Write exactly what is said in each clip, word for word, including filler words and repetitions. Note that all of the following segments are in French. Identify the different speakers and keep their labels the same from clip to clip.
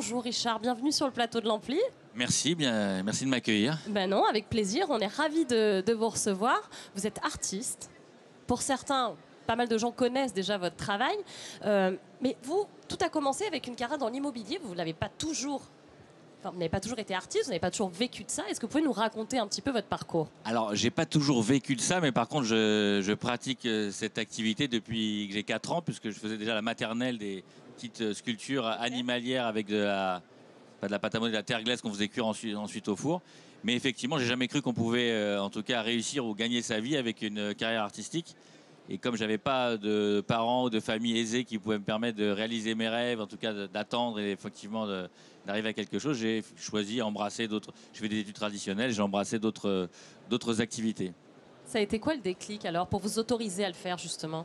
Speaker 1: Bonjour Richard, bienvenue sur le plateau de l'Ampli.
Speaker 2: Merci, bien, merci de m'accueillir.
Speaker 1: Ben non, avec plaisir, on est ravis de, de vous recevoir. Vous êtes artiste. Pour certains, pas mal de gens connaissent déjà votre travail. Euh, mais vous, tout a commencé avec une carrière dans l'immobilier. Vous n'avez pas toujours... Enfin, vous n'avez pas toujours été artiste, vous n'avez pas toujours vécu de ça. Est-ce que vous pouvez nous raconter un petit peu votre parcours?
Speaker 2: Alors, j'ai pas toujours vécu de ça, mais par contre, je, je pratique euh, cette activité depuis que j'ai quatre ans, puisque je faisais déjà la maternelle des petites euh, sculptures animalières avec de la, pas de la pâte à modeler, de la terre glaise qu'on faisait cuire ensuite, ensuite au four. Mais effectivement, j'ai jamais cru qu'on pouvait, euh, en tout cas, réussir ou gagner sa vie avec une carrière artistique. Et comme j'avais pas de parents ou de famille aisée qui pouvaient me permettre de réaliser mes rêves, en tout cas d'attendre et effectivement d'arriver à quelque chose, j'ai choisi d'embrasser d'autres. Je fais des études traditionnelles, j'ai embrassé d'autres d'autres activités.
Speaker 1: Ça a été quoi le déclic alors pour vous autoriser à le faire justement?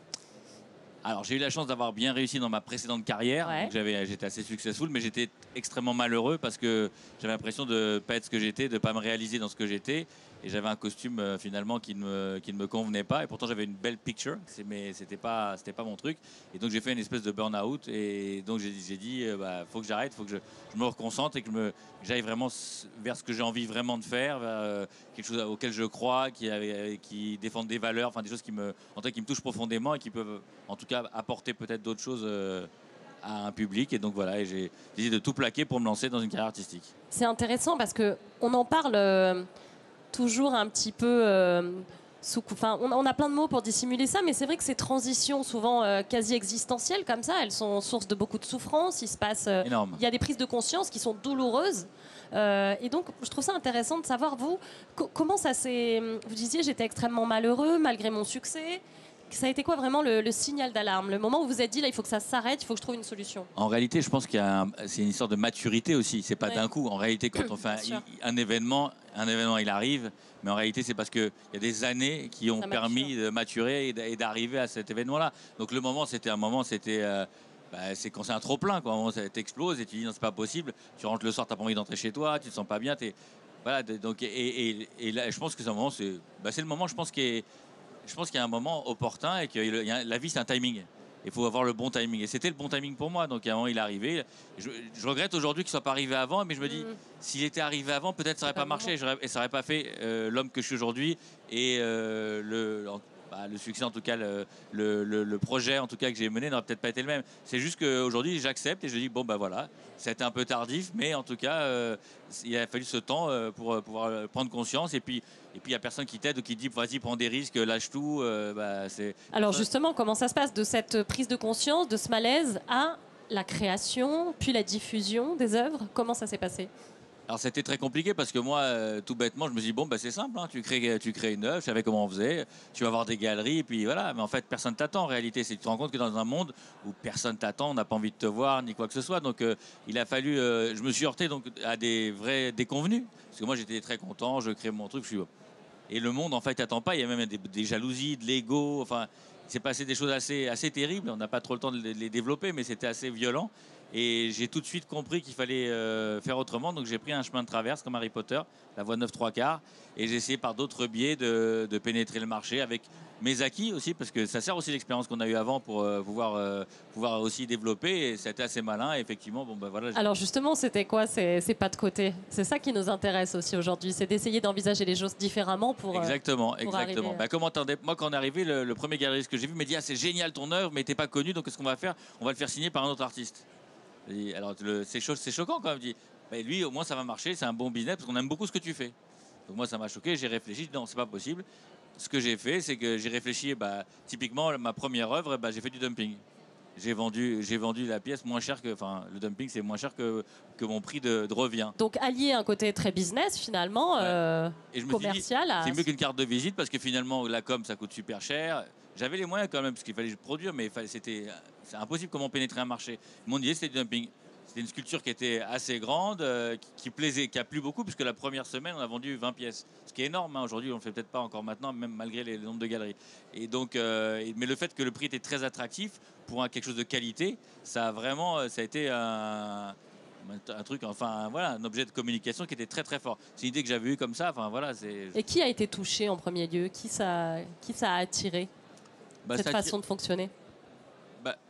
Speaker 2: Alors j'ai eu la chance d'avoir bien réussi dans ma précédente carrière.
Speaker 1: Ouais.
Speaker 2: J'étais assez successful, mais j'étais extrêmement malheureux parce que j'avais l'impression de ne pas être ce que j'étais, de ne pas me réaliser dans ce que j'étais. Et j'avais un costume euh, finalement qui ne, me, qui ne me convenait pas. Et pourtant j'avais une belle picture, mais c'était pas, c'était pas mon truc. Et donc j'ai fait une espèce de burn-out. Et donc j'ai dit, euh, bah, faut que j'arrête, faut que je, je me reconcentre et que j'aille vraiment vers ce que j'ai envie vraiment de faire, vers euh, quelque chose auquel je crois, qui, qui défendent des valeurs, enfin des choses qui me, en tout cas, qui me touchent profondément et qui peuvent, en tout cas, apporter peut-être d'autres choses euh, à un public. Et donc voilà, et j'ai décidé de tout plaquer pour me lancer dans une carrière artistique.
Speaker 1: C'est intéressant parce que on en parle euh, toujours un petit peu euh, sous, enfin, on, on a plein de mots pour dissimuler ça, mais c'est vrai que ces transitions souvent euh, quasi existentielles comme ça, elles sont source de beaucoup de souffrance. Il se passe, euh,
Speaker 2: Énorme.
Speaker 1: il y a des prises de conscience qui sont douloureuses. Euh, et donc, je trouve ça intéressant de savoir vous co comment ça s'est. Vous disiez, j'étais extrêmement malheureux malgré mon succès. Ça a été quoi vraiment le, le signal d'alarme? Le moment où vous vous êtes dit, là, il faut que ça s'arrête, il faut que je trouve une solution?
Speaker 2: En réalité, je pense qu'il y a un, c'est une histoire de maturité aussi. C'est pas ouais. d'un coup. En réalité, quand on fait un, un événement, un événement, il arrive. Mais en réalité, c'est parce qu'il y a des années qui ont permis de maturer et d'arriver à cet événement-là. Donc le moment, c'était un moment, c'était... Euh, bah, c'est quand c'est un trop-plein, quoi. Ça t'explose et tu dis, non, c'est pas possible. Tu rentres le soir, t'as pas envie d'entrer chez toi, tu te sens pas bien. Es... Voilà, donc, et, et, et là, je pense que c'est un moment, c'est bah, le moment, je pense, qui est... Je pense qu'il y a un moment opportun et que la vie, c'est un timing. Il faut avoir le bon timing. Et c'était le bon timing pour moi. Donc, à un moment, il est arrivé. Je, je regrette aujourd'hui qu'il ne soit pas arrivé avant, mais je me dis, mmh. s'il était arrivé avant, peut-être ça n'aurait pas, pas marché et ça n'aurait pas fait euh, l'homme que je suis aujourd'hui et euh, le, bah, le succès, en tout cas, le, le, le, le projet en tout cas que j'ai mené n'aurait peut-être pas été le même. C'est juste qu'aujourd'hui, j'accepte et je dis, bon, ben voilà, ça a été un peu tardif, mais en tout cas, euh, il a fallu ce temps euh, pour pouvoir prendre conscience. Et puis, Et puis, il n'y a personne qui t'aide ou qui te dit, vas-y, prends des risques, lâche tout. Euh, bah,
Speaker 1: Alors, justement, comment ça se passe de cette prise de conscience, de ce malaise, à la création, puis la diffusion des œuvres? Comment ça s'est passé?
Speaker 2: Alors, c'était très compliqué parce que moi, euh, tout bêtement, je me suis dit, bon, bah, c'est simple, hein, tu, crées, tu crées une œuvre, je savais comment on faisait, tu vas avoir des galeries, et puis voilà. Mais en fait, personne t'attend en réalité. C'est que tu te rends compte que dans un monde où personne t'attend, on n'a pas envie de te voir, ni quoi que ce soit. Donc, euh, il a fallu. Euh, je me suis heurté donc, à des vrais déconvenus. Parce que moi, j'étais très content, je crée mon truc, je suis. Et le monde, en fait, t'attend pas. Il y a même des, des jalousies, de l'ego. Enfin, il s'est passé des choses assez, assez terribles. On n'a pas trop le temps de les, de les développer, mais c'était assez violent. Et j'ai tout de suite compris qu'il fallait euh, faire autrement. Donc j'ai pris un chemin de traverse comme Harry Potter, la voie neuf trois quarts. Et j'ai essayé par d'autres biais de, de pénétrer le marché avec mes acquis aussi, parce que ça sert aussi l'expérience qu'on a eue avant pour euh, pouvoir, euh, pouvoir aussi développer. Et c'était assez malin. Et effectivement, bon, ben voilà.
Speaker 1: Alors justement, c'était quoi ces, ces pas de côté? C'est ça qui nous intéresse aussi aujourd'hui, c'est d'essayer d'envisager les choses différemment pour.
Speaker 2: Exactement,
Speaker 1: euh, pour
Speaker 2: exactement.
Speaker 1: Arriver...
Speaker 2: Bah, comment moi, quand on est arrivé, le, le premier galeriste que j'ai vu m'a dit, ah, c'est génial ton œuvre, mais t'es pas connu, donc qu'est-ce qu'on va faire? On va le faire signer par un autre artiste. Et alors c'est cho choquant quand même. Dit, bah, lui au moins ça va marcher, c'est un bon business parce qu'on aime beaucoup ce que tu fais. Donc moi ça m'a choqué, j'ai réfléchi, non c'est pas possible. Ce que j'ai fait, c'est que j'ai réfléchi, bah, typiquement ma première œuvre, bah, j'ai fait du dumping. J'ai vendu, j'ai vendu la pièce moins cher que, enfin le dumping c'est moins cher que, que mon prix de, de revient.
Speaker 1: Donc allier un côté très business finalement, ouais. euh,
Speaker 2: Et je me
Speaker 1: commercial.
Speaker 2: C'est à... mieux qu'une carte de visite parce que finalement la com ça coûte super cher. J'avais les moyens quand même parce qu'il fallait produire, mais c'était c'est impossible comment pénétrer un marché. Mon idée c'était du dumping. C'était une sculpture qui était assez grande, euh, qui, qui plaisait, qui a plu beaucoup puisque la première semaine on a vendu vingt pièces, ce qui est énorme. Hein. Aujourd'hui on le fait peut-être pas encore maintenant, même malgré les, les nombres de galeries. Et donc, euh, mais le fait que le prix était très attractif pour un, quelque chose de qualité, ça a vraiment, ça a été un un truc, enfin voilà, un objet de communication qui était très très fort. C'est une idée que j'avais eue comme ça. Enfin voilà, c'est.
Speaker 1: Et qui a été touché en premier lieu? Qui ça, qui ça a attiré? Bah, cette ça façon de fonctionner?
Speaker 2: Bah,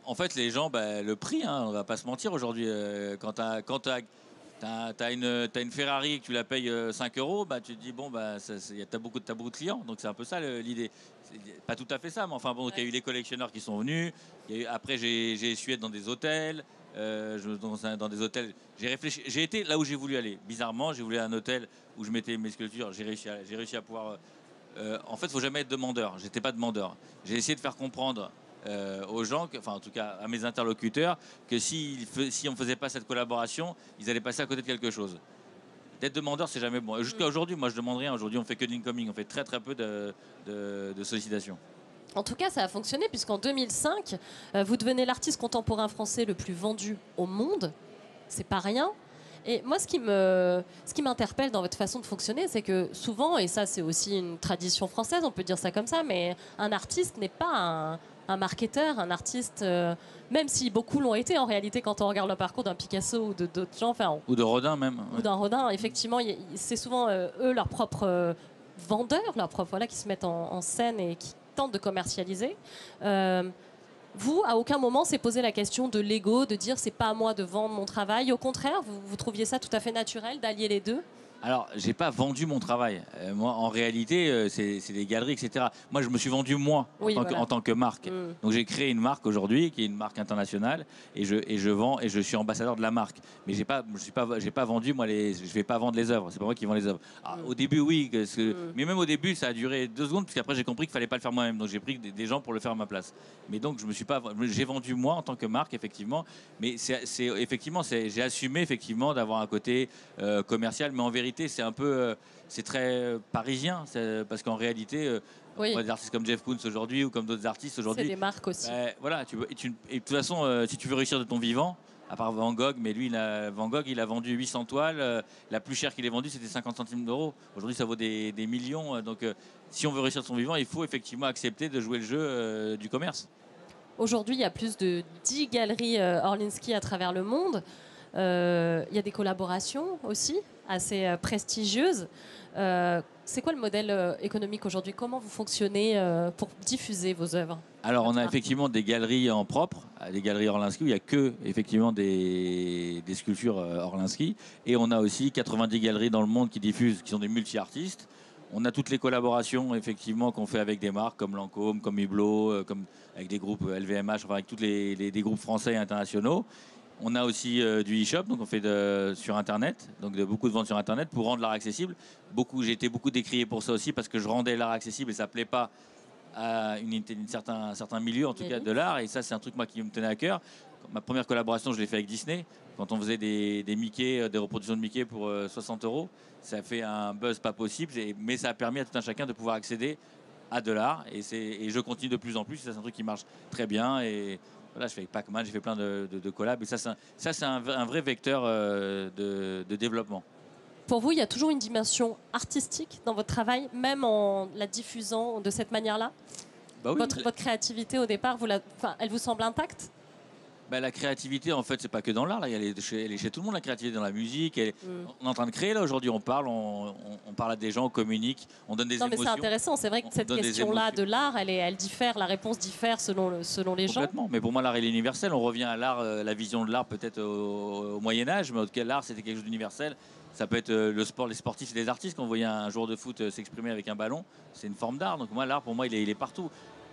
Speaker 2: En fait, les gens, bah, le prix, hein, on va pas se mentir aujourd'hui. Euh, quand tu as, t'as une, t'as une Ferrari et que tu la payes euh, cinq euros, bah, tu te dis, bon, bah, tu as beaucoup, beaucoup de clients. Donc c'est un peu ça l'idée. Pas tout à fait ça, mais enfin, bon, il ouais. y a eu les collectionneurs qui sont venus. Y a eu, après, j'ai essuyé dans des hôtels. Euh, je, dans, un, dans des hôtels. J'ai réfléchi. J'ai été là où j'ai voulu aller. Bizarrement, j'ai voulu un hôtel où je mettais mes sculptures. J'ai réussi, réussi à pouvoir. Euh, en fait, il ne faut jamais être demandeur. J'étais pas demandeur. J'ai essayé de faire comprendre euh, aux gens, que, enfin en tout cas à mes interlocuteurs, que si, si on ne faisait pas cette collaboration, ils allaient passer à côté de quelque chose. D'être demandeur, c'est jamais bon. Jusqu'à aujourd'hui, moi je demande rien. Aujourd'hui, on fait que de l'incoming. On fait très très peu de, de, de sollicitations.
Speaker 1: En tout cas, ça a fonctionné puisqu'en deux mille cinq, euh, vous devenez l'artiste contemporain français le plus vendu au monde. C'est pas rien. Et moi, ce qui me, ce qui m'interpelle dans votre façon de fonctionner, c'est que souvent, et ça c'est aussi une tradition française, on peut dire ça comme ça, mais un artiste n'est pas un, un marketeur, un artiste, euh, même si beaucoup l'ont été en réalité quand on regarde le parcours d'un Picasso ou de d'autres gens. Enfin, on,
Speaker 2: ou de Rodin même.
Speaker 1: Ou ouais. d'un Rodin, effectivement, c'est souvent euh, eux leurs propres euh, vendeurs, leurs propres, voilà, qui se mettent en, en scène et qui tentent de commercialiser. Euh, vous, à aucun moment, s'est posé la question de l'ego, de dire c'est pas à moi de vendre mon travail. Au contraire, vous, vous trouviez ça tout à fait naturel d'allier les deux?
Speaker 2: Alors, j'ai pas vendu mon travail. Euh, moi, en réalité, euh, c'est des galeries, et cetera. Moi, je me suis vendu moi oui, en, tant voilà. que, en tant que marque. Mmh. Donc, j'ai créé une marque aujourd'hui, qui est une marque internationale, et je, et je vends et je suis ambassadeur de la marque. Mais j'ai pas, je suis pas, j'ai pas vendu moi les, je vais pas vendre les œuvres. C'est pas moi qui vends les œuvres. Ah, mmh. Au début, oui, que, mmh. mais même au début, ça a duré deux secondes, parce qu'après, j'ai compris qu'il fallait pas le faire moi-même. Donc, j'ai pris des, des gens pour le faire à ma place. Mais donc, je me suis pas, j'ai vendu moi en tant que marque, effectivement. Mais c'est, effectivement, j'ai assumé effectivement d'avoir un côté euh, commercial. Mais en vérité, c'est un peu euh, c'est très parisien, parce qu'en réalité, euh, oui. des artistes comme Jeff Koons aujourd'hui ou comme d'autres artistes aujourd'hui.
Speaker 1: C'est des marques aussi.
Speaker 2: Bah, voilà, tu, et, tu, et de toute façon, euh, si tu veux réussir de ton vivant, à part Van Gogh, mais lui, il a, Van Gogh, il a vendu huit cents toiles. Euh, la plus chère qu'il ait vendue, c'était cinquante centimes d'euros. Aujourd'hui, ça vaut des, des millions. Euh, donc, euh, si on veut réussir de son vivant, il faut effectivement accepter de jouer le jeu euh, du commerce.
Speaker 1: Aujourd'hui, il y a plus de dix galeries euh, Orlinski à travers le monde. Euh, il y a des collaborations aussi assez euh, prestigieuses. Euh, c'est quoi le modèle euh, économique aujourd'hui? Comment vous fonctionnez euh, pour diffuser vos œuvres?
Speaker 2: Alors, on a effectivement des galeries en propre, des galeries Orlinski où il n'y a que effectivement des, des sculptures Orlinski. Et on a aussi quatre-vingt-dix galeries dans le monde qui diffusent, qui sont des multi-artistes. On a toutes les collaborations effectivement qu'on fait avec des marques comme Lancôme, comme Hublot, comme avec des groupes L V M H, enfin avec tous les, les des groupes français et internationaux. On a aussi euh, du e-shop, donc on fait de, sur Internet, donc de, beaucoup de ventes sur Internet pour rendre l'art accessible. Beaucoup, j'ai été beaucoup décrié pour ça aussi parce que je rendais l'art accessible et ça ne plaît pas à une, une certain, un certain milieu, en tout cas de l'art. Et ça, c'est un truc moi qui me tenait à cœur. Ma première collaboration, je l'ai fait avec Disney, quand on faisait des, des Mickey, des reproductions de Mickey pour euh, soixante euros. Ça a fait un buzz pas possible, et, mais ça a permis à tout un chacun de pouvoir accéder à de l'art. Et, et je continue de plus en plus. C'est un truc qui marche très bien. Et voilà, je fais avec Pac-Man, j'ai fait plein de, de, de collabs. Et ça, c'est un, un, un vrai vecteur euh, de, de développement.
Speaker 1: Pour vous, il y a toujours une dimension artistique dans votre travail, même en la diffusant de cette manière-là?
Speaker 2: Bah oui,
Speaker 1: votre, votre créativité, au départ, vous la, enfin, elle vous semble intacte?
Speaker 2: Bah, la créativité, en fait, c'est pas que dans l'art. Elle est chez, elle est chez tout le monde, la créativité, dans la musique. Elle, mm. On est en train de créer, là, aujourd'hui. On parle, on, on, on parle à des gens, on communique, on donne des
Speaker 1: non,
Speaker 2: émotions.
Speaker 1: Non, mais c'est intéressant. C'est vrai que cette question-là de l'art, elle, elle diffère, la réponse diffère selon, le, selon les
Speaker 2: Complètement. gens. Complètement. Mais pour moi, l'art, il est universel. On revient à l'art, euh, la vision de l'art, peut-être au, au Moyen-Âge, mais en tout cas, l'art, c'était quelque chose d'universel. Ça peut être euh, le sport, les sportifs et les artistes. Quand on voyait un joueur de foot euh, s'exprimer avec un ballon, c'est une forme d'art. Donc, moi, l'art, pour moi, il est, il est partout.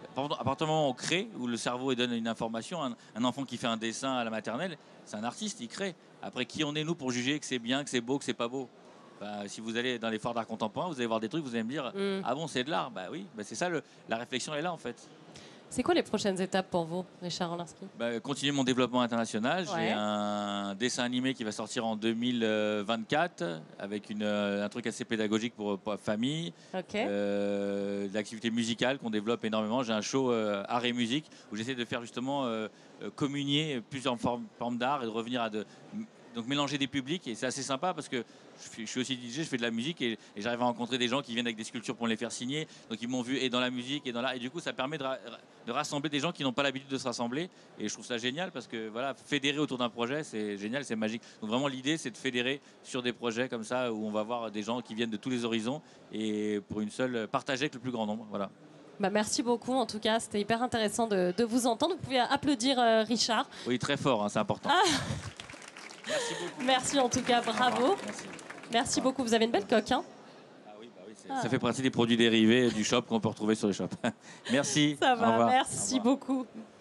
Speaker 2: À partir du moment où on crée, où le cerveau donne une information, un, un enfant qui fait un dessin à la maternelle, c'est un artiste, il crée. Après, qui on est, nous, pour juger que c'est bien, que c'est beau, que c'est pas beau? Bah, si vous allez dans les foires d'art contemporain, vous allez voir des trucs, vous allez me dire mm. ah bon, c'est de l'art? Bah oui, bah, c'est ça, le, la réflexion est là, en fait.
Speaker 1: C'est quoi les prochaines étapes pour vous, Richard Orlinski?
Speaker 2: Bah, continuer mon développement international. Ouais. J'ai un dessin animé qui va sortir en deux mille vingt-quatre avec une, un truc assez pédagogique pour, pour la famille.
Speaker 1: Okay.
Speaker 2: Euh, de l'activité musicale qu'on développe énormément. J'ai un show euh, art et musique où j'essaie de faire justement euh, communier plusieurs formes, formes d'art et de revenir à de... Donc mélanger des publics, et c'est assez sympa parce que je suis aussi D J, je fais de la musique et, et j'arrive à rencontrer des gens qui viennent avec des sculptures pour les faire signer. Donc ils m'ont vu et dans la musique et dans l'art, et du coup ça permet de, ra de rassembler des gens qui n'ont pas l'habitude de se rassembler, et je trouve ça génial parce que voilà, fédérer autour d'un projet, c'est génial, c'est magique. Donc vraiment l'idée, c'est de fédérer sur des projets comme ça où on va voir des gens qui viennent de tous les horizons et pour une seule, partager avec le plus grand nombre. Voilà.
Speaker 1: Bah, merci beaucoup, en tout cas, c'était hyper intéressant de, de vous entendre. Vous pouvez applaudir euh, Richard.
Speaker 2: Oui, très fort, hein, c'est important. Ah. Merci beaucoup.
Speaker 1: Merci en tout cas, bravo. Merci, merci beaucoup, vous avez une belle coque. Hein.
Speaker 2: Ah oui, bah oui, ah. Ça fait partie des produits dérivés du shop qu'on peut retrouver sur les shops. Merci.
Speaker 1: Ça va, merci Au revoir. Beaucoup.